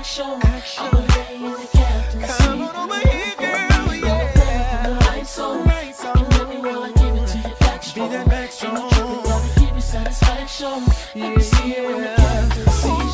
action. I'ma lay in the captain's seat. Come on over here, girl, yeah. The lights on. You can let me while I give it to you back strong. Ain't no tripping, gotta give you satisfaction. Let me see you in the captain's seat.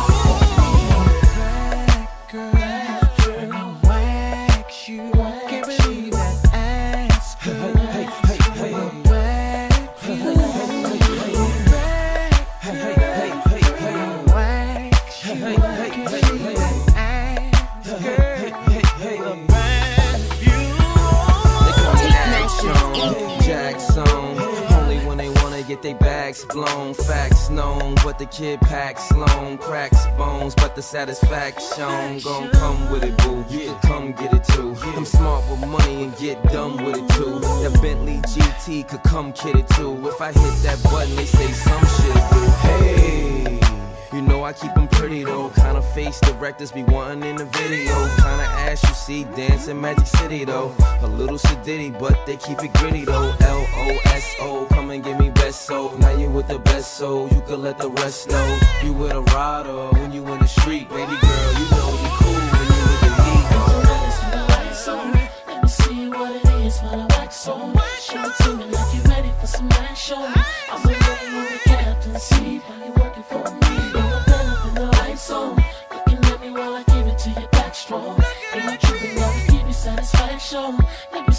Get they bags blown, facts known, but the kid packs long, cracks bones, but the satisfaction gon' come with it, boo. You can come get it too. I'm smart with money and get dumb with it too. That Bentley GT could come kid it too. If I hit that button, they say some shit, boo. Hey, you know I keep them pretty though. Kind of face directors be wanting in the video. Kind of ass you see dancing Magic City though. A little sedity, but they keep it gritty though. L-O-S-O, come and give me best so. Now you with the best so you can let the rest know. You with a rider when you in the street. Baby girl, you know you cool when you with the heat. Let me see what it is while I wax on. Show it to me like you ready for some action. I'ma lay in the captain's seat while you working for me. You can let me while I give it to you back strong. Ain't no tripping, gotta give you satisfaction.